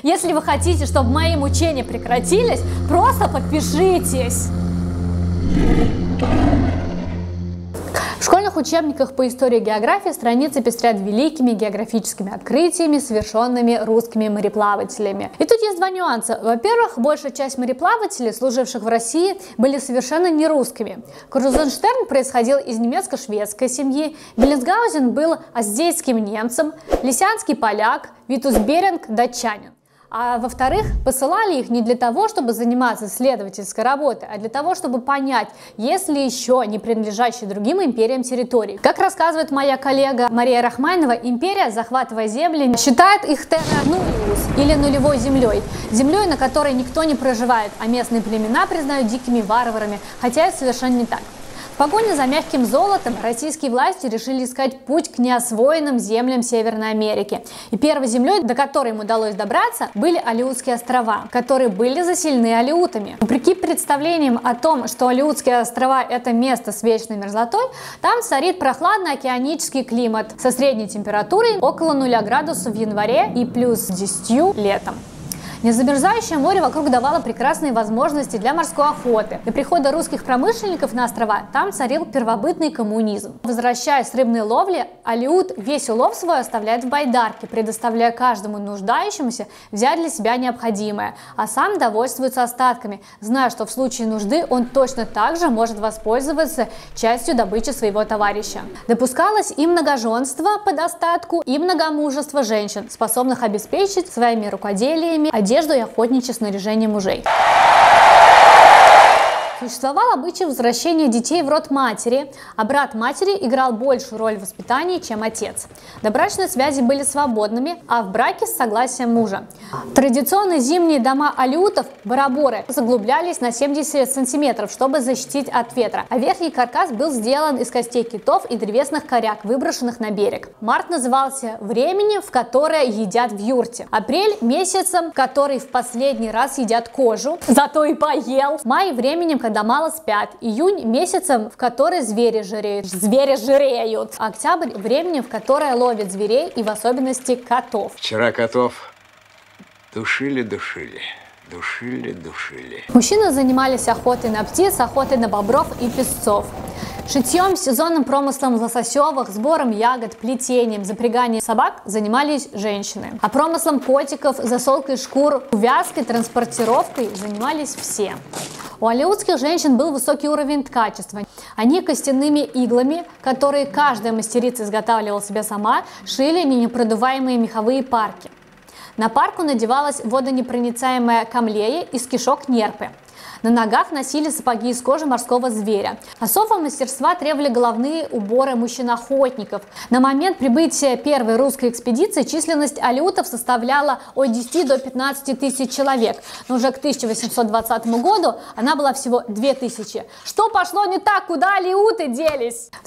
Если вы хотите, чтобы мои мучения прекратились, просто подпишитесь. В школьных учебниках по истории и географии страницы пестрят великими географическими открытиями, совершенными русскими мореплавателями. И тут есть два нюанса. Во-первых, большая часть мореплавателей, служивших в России, были совершенно не русскими. Крузенштерн происходил из немецко-шведской семьи, Беллинсгаузен был оздейским немцем, Лисянский поляк, Витус Беринг датчанин. А во-вторых, посылали их не для того, чтобы заниматься исследовательской работой, а для того, чтобы понять, есть ли еще не принадлежащие другим империям территории. Как рассказывает моя коллега Мария Рахманова, империя, захватывая земли, считает их терра нулиус, или нулевой землей, землей, на которой никто не проживает, а местные племена признают дикими варварами, хотя это совершенно не так. В погоне за мягким золотом российские власти решили искать путь к неосвоенным землям Северной Америки. И первой землей, до которой им удалось добраться, были Алеутские острова, которые были заселены алеутами. Вопреки представлениям о том, что Алеутские острова – это место с вечной мерзлотой, там царит прохладный океанический климат со средней температурой около 0 градусов в январе и плюс 10 летом. Незамерзающее море вокруг давало прекрасные возможности для морской охоты. До прихода русских промышленников на острова там царил первобытный коммунизм. Возвращаясь с рыбной ловли, алеут весь улов свой оставляет в байдарке, предоставляя каждому нуждающемуся взять для себя необходимое, а сам довольствуется остатками, зная, что в случае нужды он точно так же может воспользоваться частью добычи своего товарища. Допускалось и многоженство по достатку, и многомужество женщин, способных обеспечить своими рукоделиями одежду и охотничье снаряжение мужей. Существовал обычай возвращения детей в род матери, а брат матери играл большую роль в воспитании, чем отец. Добрачные связи были свободными, а в браке с согласием мужа. Традиционные зимние дома алеутов, бараборы, заглублялись на 70 сантиметров, чтобы защитить от ветра, а верхний каркас был сделан из костей китов и древесных коряк, выброшенных на берег. Март назывался временем, в которое едят в юрте. Апрель – месяцем, в который в последний раз едят кожу, зато и поел. Май – временем, когда мало спят. Июнь – месяцем, в который звери жиреют. А октябрь – временем, в которое ловят зверей и в особенности котов. Вчера котов душили. Мужчины занимались охотой на птиц, охотой на бобров и песцов. Шитьем, сезонным промыслом лососевых, сбором ягод, плетением, запряганием собак занимались женщины. А промыслом котиков, засолкой шкур, увязкой, транспортировкой занимались все. У алеутских женщин был высокий уровень ткачества. Они костяными иглами, которые каждая мастерица изготавливала себе сама, шили непродуваемые меховые парки. На парку надевалась водонепроницаемая камлея из кишок нерпы. На ногах носили сапоги из кожи морского зверя. Особого мастерства требовали головные уборы мужчин-охотников. На момент прибытия первой русской экспедиции численность алеутов составляла от 10 до 15 тысяч человек. Но уже к 1820 году она была всего 2000. Что пошло не так? Куда алеуты делись? В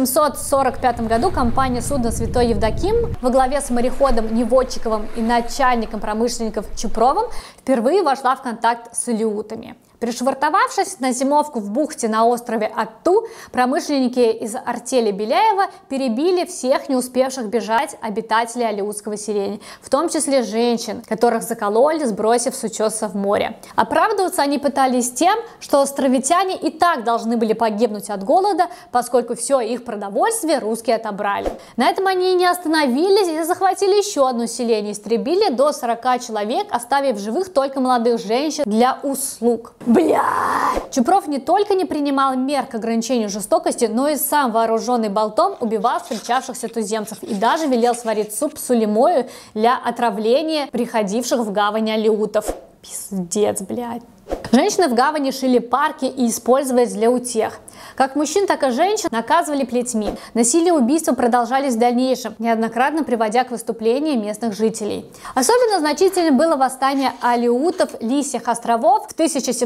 1745 году компания судна «Святой Евдоким» во главе с мореходом Неводчиковым и начальником промышленников Чупровым впервые вошла в контакт с алеутами. Пришвартовавшись на зимовку в бухте на острове Атту, промышленники из артели Беляева перебили всех не успевших бежать обитателей алеутского селения, в том числе женщин, которых закололи, сбросив с утеса в море. Оправдываться они пытались тем, что островитяне и так должны были погибнуть от голода, поскольку все их продовольствие русские отобрали. На этом они и не остановились и захватили еще одно селение, истребили до 40 человек, оставив в живых только молодых женщин для услуг. Чупров не только не принимал мер к ограничению жестокости, но и сам, вооруженный болтом, убивал встречавшихся туземцев и даже велел сварить суп с улимою для отравления приходивших в гавань алеутов. Пиздец, блядь. Женщины в гавани шили парки и использовали для утех. Как мужчин, так и женщин наказывали плетьми. Насилие и убийства продолжались в дальнейшем, неоднократно приводя к выступлениям местных жителей. Особенно значительным было восстание алеутов Лисьих островов в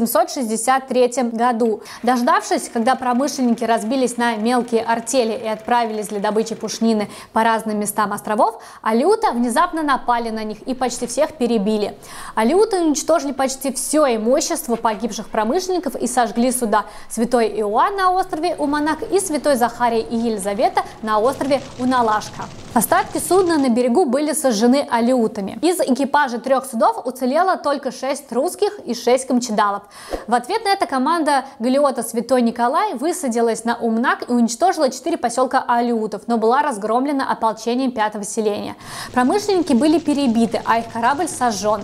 1763 году. Дождавшись, когда промышленники разбились на мелкие артели и отправились для добычи пушнины по разным местам островов, алеуты внезапно напали на них и почти всех перебили. Алеуты уничтожили почти все имущество погибших промышленников и сожгли суда Святой Иоанн на острове Уманак и Святой Захарий и Елизавета на острове Уналашка. Остатки судна на берегу были сожжены алеутами. Из экипажа 3 судов уцелело только 6 русских и 6 камчедалов. В ответ на это команда галеота «Святой Николай» высадилась на Умнак и уничтожила 4 поселка алеутов, но была разгромлена ополчением 5-го селения. Промышленники были перебиты, а их корабль сожжен.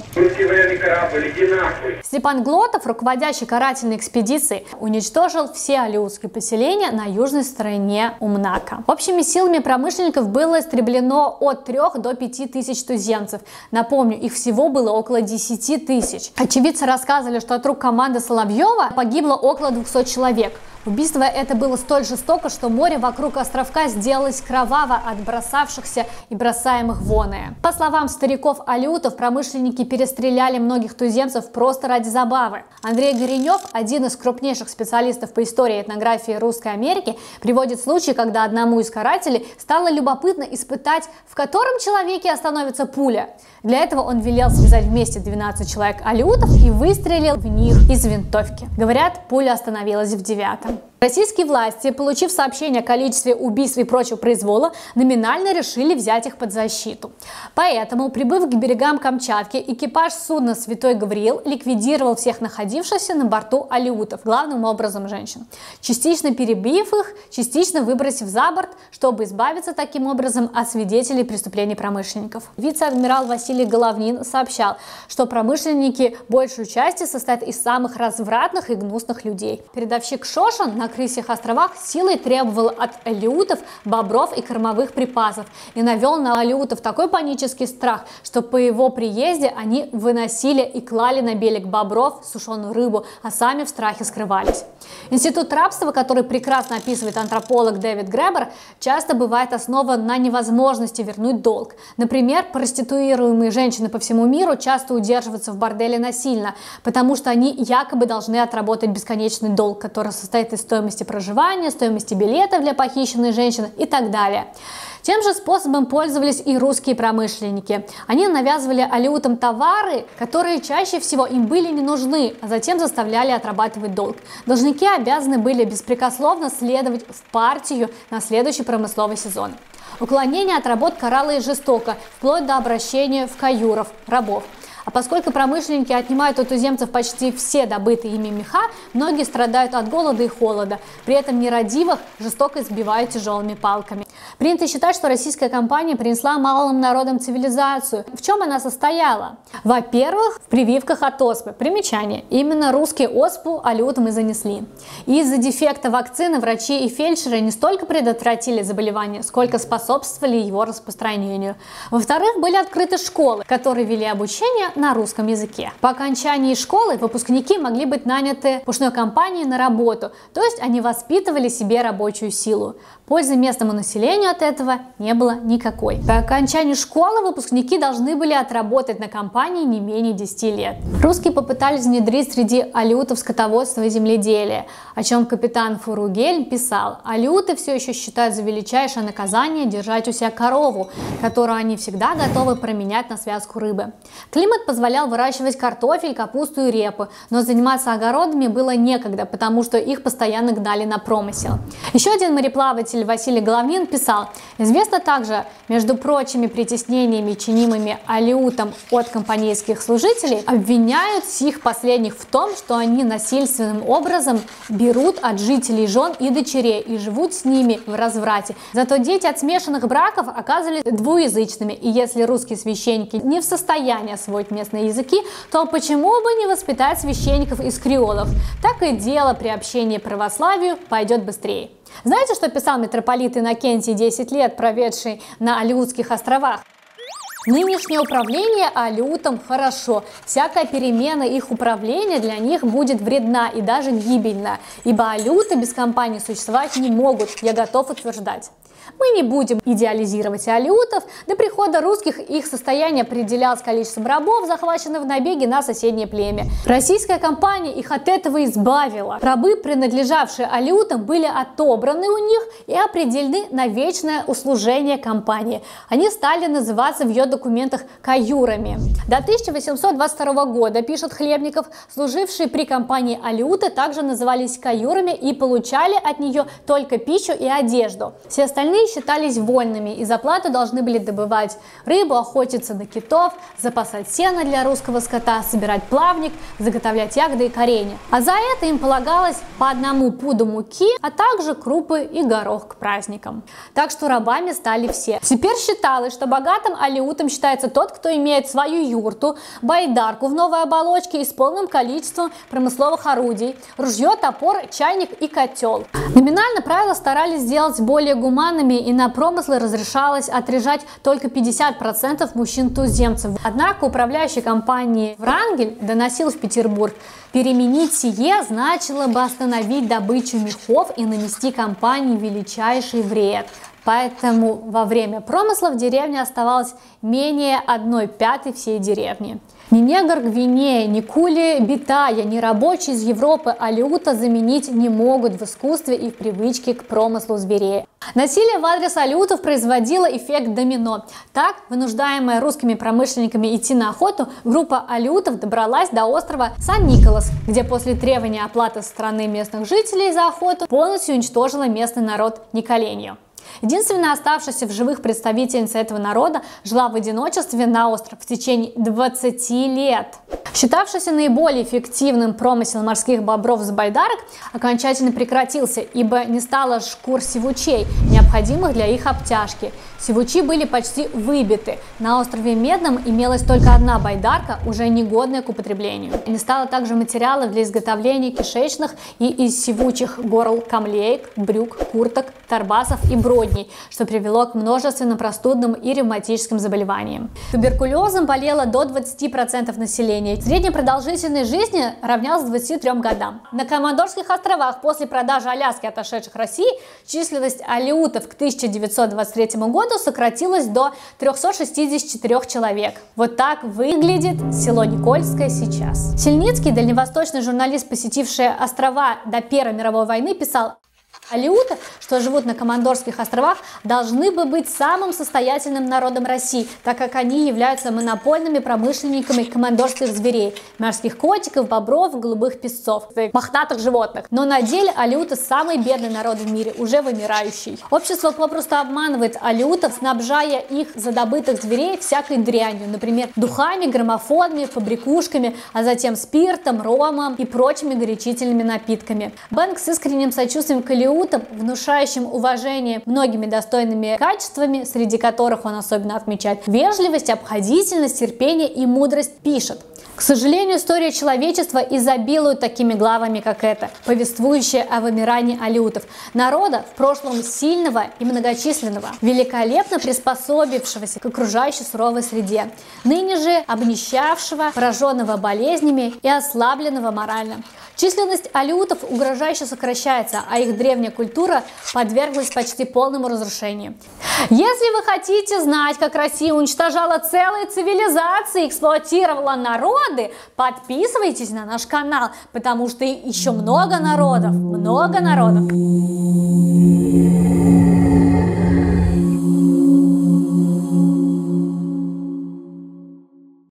Степан Глотов, руководящий карательной экспедицией, уничтожил все алеутские поселения на южной стороне Умнака. Общими силами промышленников было истреблено от 3 до 5 тысяч туземцев. Напомню, их всего было около 10 тысяч. Очевидцы рассказывали, что от рук команды Соловьева погибло около 200 человек. Убийство это было столь жестоко, что море вокруг островка сделалось кроваво от бросавшихся и бросаемых воная. По словам стариков-алеутов, промышленники перестреляли многих туземцев просто ради забавы. Андрей Горенев, один из крупнейших специалистов по истории и этнографии Русской Америки, приводит случай, когда одному из карателей стало любопытно испытать, в котором человеке остановится пуля. Для этого он велел связать вместе 12 человек-алеутов и выстрелил в них из винтовки. Говорят, пуля остановилась в 9-м. Российские власти, получив сообщение о количестве убийств и прочего произвола, номинально решили взять их под защиту. Поэтому, прибыв к берегам Камчатки, экипаж судна «Святой Гавриил» ликвидировал всех находившихся на борту алеутов, главным образом женщин, частично перебив их, частично выбросив за борт, чтобы избавиться таким образом от свидетелей преступлений промышленников. Вице-адмирал Василий Головнин сообщал, что промышленники большую частью состоят из самых развратных и гнусных людей. Передовщик Шошин на Крысьих островах силой требовал от алеутов бобров и кормовых припасов и навел на алеутов такой панический страх, что по его приезде они выносили и клали на берег бобров, сушеную рыбу, а сами в страхе скрывались. Институт рабства, который прекрасно описывает антрополог Дэвид Гребер, часто бывает основан на невозможности вернуть долг. Например, проституируемые женщины по всему миру часто удерживаются в борделе насильно, потому что они якобы должны отработать бесконечный долг, который состоит из стоимости проживания, стоимости билетов для похищенной женщины и так далее. Тем же способом пользовались и русские промышленники. Они навязывали алеутам товары, которые чаще всего им были не нужны, а затем заставляли отрабатывать долг. Должники обязаны были беспрекословно следовать в партию на следующий промысловый сезон. Уклонение от работ каралось жестоко, вплоть до обращения в каюров, рабов. А поскольку промышленники отнимают у туземцев почти все добытые ими меха, многие страдают от голода и холода. При этом нерадивых жестоко избивают тяжелыми палками. Принято считать, что российская компания принесла малым народам цивилизацию. В чем она состояла? Во-первых, в прививках от оспы. Примечание. Именно русские оспу алеутам и занесли. Из-за дефекта вакцины врачи и фельдшеры не столько предотвратили заболевание, сколько способствовали его распространению. Во-вторых, были открыты школы, которые вели обучение на русском языке. По окончании школы выпускники могли быть наняты пушной компанией на работу, то есть они воспитывали себе рабочую силу. Пользы местному населению от этого не было никакой. По окончанию школы выпускники должны были отработать на компании не менее 10 лет. Русские попытались внедрить среди алеутов скотоводство и земледелие, о чем капитан Фуругель писал: алеуты все еще считают за величайшее наказание держать у себя корову, которую они всегда готовы променять на связку рыбы. Климат позволял выращивать картофель, капусту и репу, но заниматься огородами было некогда, потому что их постоянно гнали на промысел. Еще один мореплаватель Василий Головнин писал: известно также, между прочими притеснениями, чинимыми алеутам от компанейских служителей, обвиняют сих последних в том, что они насильственным образом берут от жителей жен и дочерей и живут с ними в разврате. Зато дети от смешанных браков оказывались двуязычными, и если русские священники не в состоянии освоить местные языки, то почему бы не воспитать священников из креолов? Так и дело при общении к православию пойдет быстрее. Знаете, что писал митрополит Иннокентий, 10 лет проведший на Алеутских островах? Нынешнее управление алеутам хорошо. Всякая перемена их управления для них будет вредна и даже гибельна, ибо алеуты без компании существовать не могут, я готов утверждать. Мы не будем идеализировать алеутов. До прихода русских их состояние определялось количеством рабов, захваченных в набеге на соседнее племя. Российская компания их от этого избавила. Рабы, принадлежавшие алеутам, были отобраны у них и определены на вечное услужение компании. Они стали называться в ее документах каюрами. До 1822 года, пишет Хлебников, служившие при компании алеуты также назывались каюрами и получали от нее только пищу и одежду. Все остальные Остальные считались вольными и за плату должны были добывать рыбу, охотиться на китов, запасать сено для русского скота, собирать плавник, заготовлять ягоды и коренья. А за это им полагалось по 1 пуду муки, а также крупы и горох к праздникам. Так что рабами стали все. Теперь считалось, что богатым алеутом считается тот, кто имеет свою юрту, байдарку в новой оболочке и с полным количеством промысловых орудий, ружье, топор, чайник и котел. Номинально правила старались сделать более гуманными, и на промыслы разрешалось отрежать только 50% мужчин-туземцев. Однако управляющий компанией Врангель доносил в Петербург: переменить сие значило бы остановить добычу мехов и нанести компании величайший вред. Поэтому во время промысла в деревне оставалось менее 1/5 всей деревни. Ни негр Гвинея, ни кули Битая, ни рабочие из Европы алеута заменить не могут в искусстве и в привычке к промыслу зверей. Насилие в адрес алеутов производило эффект домино. Так, вынуждаемая русскими промышленниками идти на охоту, группа алеутов добралась до острова Сан-Николас, где после требования оплаты со стороны местных жителей за охоту полностью уничтожила местный народ Николенью. Единственная оставшаяся в живых представительница этого народа жила в одиночестве на острове в течение 20 лет. Считавшийся наиболее эффективным промысел морских бобров с байдарок окончательно прекратился, ибо не стало шкур сивучей, необходимых для их обтяжки. Сивучи были почти выбиты. На острове Медном имелась только 1 байдарка, уже негодная к употреблению. Не стало также материалов для изготовления кишечных и из сивучих горл камлеек, брюк, курток, торбасов и бродней, что привело к множественным простудным и ревматическим заболеваниям. Туберкулезом болело до 20% населения. Средняя продолжительность жизни равнялась 23 годам. На Командорских островах после продажи Аляски отошедших России численность алеутов к 1923 году сократилась до 364 человек. Вот так выглядит село Никольское сейчас. Сельницкий, дальневосточный журналист, посетивший острова до Первой мировой войны, писал: алеуты, что живут на Командорских островах, должны бы быть самым состоятельным народом России, так как они являются монопольными промышленниками командорских зверей, морских котиков, бобров, голубых песцов, мохнатых животных. Но на деле алеуты самый бедный народ в мире, уже вымирающий. Общество попросту обманывает алеутов, снабжая их за добытых зверей всякой дрянью, например, духами, граммофонами, побрякушками, а затем спиртом, ромом и прочими горячительными напитками. Бэнк с искренним сочувствием к алеутам, внушающим уважение многими достойными качествами, среди которых он особенно отмечает вежливость, обходительность, терпение и мудрость, пишет: к сожалению, история человечества изобилует такими главами, как эта, повествующая о вымирании алеутов, народа в прошлом сильного и многочисленного, великолепно приспособившегося к окружающей суровой среде, ныне же обнищавшего, пораженного болезнями и ослабленного морально. Численность алеутов угрожающе сокращается, а их древняя культура подверглась почти полному разрушению. Если вы хотите знать, как Россия уничтожала целые цивилизации, эксплуатировала народы, подписывайтесь на наш канал, потому что еще много народов, много народов.